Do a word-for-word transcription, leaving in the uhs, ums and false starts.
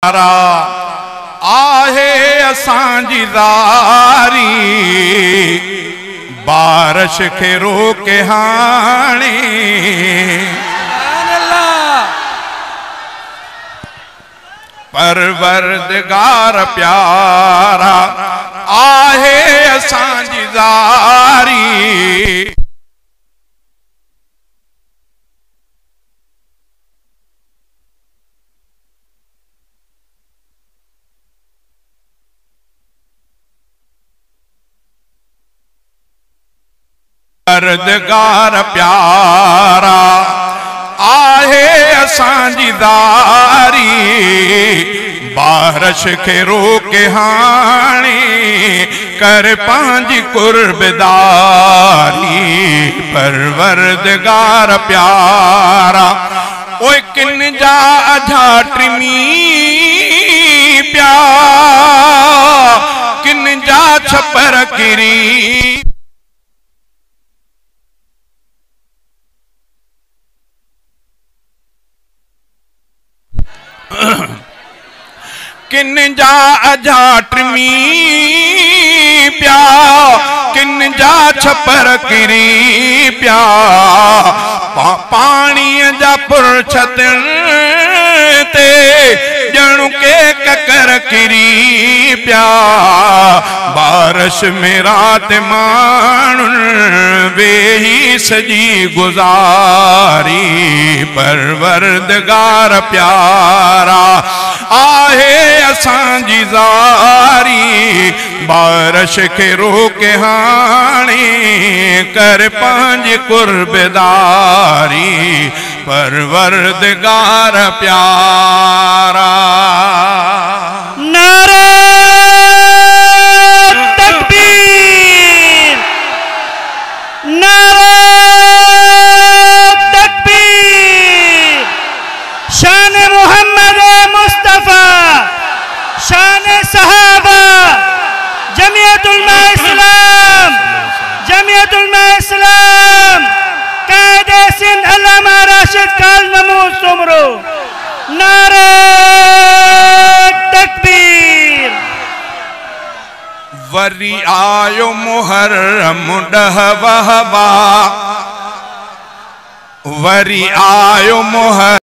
आहे असांजी ज़ारी बारिश खे रोके हाणे परवरदिगार प्यारा आहे असांजी ज़ारी। परवरदिगार प्यारा आहे असांजी ज़ारी बारिश खे रोके हाणे कर पंहिंजी कुर्बदारी। परवरदिगार प्यारा ओए किन जा अझा टिमी पिया किन जा छपर किरी किन जा अझा टिमी पिया किन जा छपर किरी पिया पा, पाणीअ जा पुरछतन ते ॼणु के ककर किरी पिया। बारिश में रात माण्हुनि वेही सजी गुज़ारी। परवरदिगार प्यारा आहे असांजी ज़ारी बारिश खे रोके हाणे कर पंहिंजी कुर्बदारी। परवरदिगार प्यारा नारे तकबीर नारे तकबीर। शान मोहम्मद मुस्तफा शान सहाबा जमीयत उलमा इस्लाम जमीयत उलमा इस्लाम कायदे सिंध अल्लामा राशिद काल नमूज तुमरो। नारे तकबीर। वरी आयो मुहर्रम ॾह वहवा वरी आयो मुहर्रम